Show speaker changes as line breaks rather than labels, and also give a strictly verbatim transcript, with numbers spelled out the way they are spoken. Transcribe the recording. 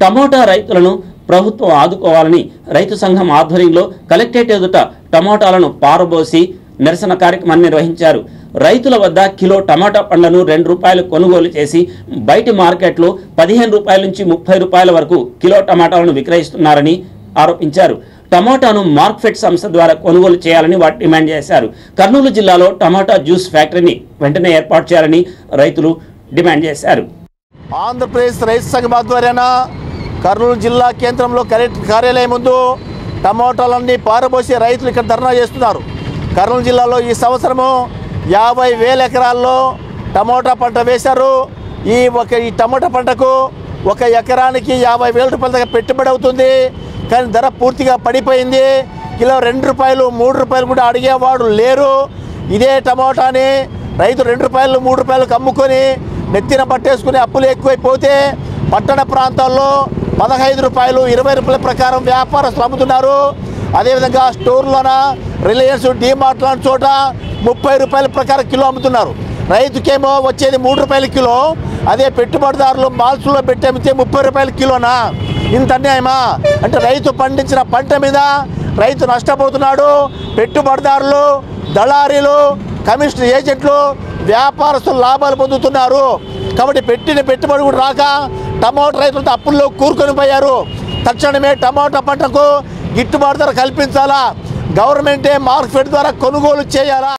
Tomato రైతులను ప్రభుత్వం ఆదుకోవాలని రైతు సంఘం ఆధ్వర్యంలో కలెక్టరేట్ ఎదుట టమోటాలను పారబోసి నిరసన కార్యక్రమాన్ని నిర్వహించారు. రైతుల వద్ద కిలో టమాటా పండ్లను రెండు రూపాయలు కొనుగోలు చేసి బయటి మార్కెట్లో పదిహేను రూపాయల నుంచి ముప్పై రూపాయల వరకు కిలో టమాటాలను విక్రయిస్తున్నారని ఆరోపించారు. టమాటాను మార్క్ఫెడ్ సంస్థ ద్వారా కొనుగోలు చేయాలని వారు డిమాండ్ చేశారు. కర్నూలు జిల్లాలో టమాటా జ్యూస్ ఫ్యాక్టరీని వెంటనే ఏర్పాటు చేయాలని రైతులు డిమాండ్ చేశారు.
ఆంధ్రప్రదేశ్ రైతు సంఘం ఆధ్వర్యాన కర్నూలు జిల్లా కేంద్రంలో కలెక్టర్ కార్యాలయం ముందు టమాటాలన్నీ పారబోసి రైతులు ఇక్కడ ధర్నా చేస్తున్నారు. కర్నూలు జిల్లాలో ఈ సంవత్సరము యాభై వేల ఎకరాల్లో టమోటా పంట వేశారు. ఈ ఒక ఈ టమోటా పంటకు ఒక ఎకరానికి యాభై వేల రూపాయల దగ్గర పెట్టుబడి అవుతుంది. కానీ ధర పూర్తిగా పడిపోయింది. కిలో రెండు రూపాయలు మూడు రూపాయలు కూడా అడిగేవాడు లేరు. ఇదే టమోటాని రైతు రెండు రూపాయలు మూడు రూపాయలకు అమ్ముకొని నెత్తిన పట్టేసుకుని అప్పులు ఎక్కువైపోతే పట్టణ ప్రాంతాల్లో పదహైదు రూపాయలు ఇరవై రూపాయల ప్రకారం వ్యాపారస్తులు అమ్ముతున్నారు. అదేవిధంగా స్టోర్లోన రిలయన్స్ డీమార్ట్ లాంటి చోట ముప్పై రూపాయల ప్రకారం కిలో అమ్ముతున్నారు. రైతుకేమో వచ్చేది మూడు రూపాయల కిలో, అదే పెట్టుబడిదారులు మాల్స్లో పెట్టి అమ్మితే ముప్పై రూపాయల కిలోనా? ఇంత అన్యాయమా? అంటే రైతు పండించిన పంట మీద రైతు నష్టపోతున్నాడు. పెట్టుబడిదారులు, దళారీలు, కమిషన్ ఏజెంట్లు, వ్యాపారస్తులు లాభాలు పొందుతున్నారు. కాబట్టి పెట్టిన పెట్టుబడి కూడా రాక టమోటా రైతులతో అప్పుల్లో కూరుకొని పోయారు. తక్షణమే టమోటా పంటకు గిట్టుబాటు ధర కల్పించాలా, గవర్నమెంటే మార్కెట్ ద్వారా కొనుగోలు చేయాలా.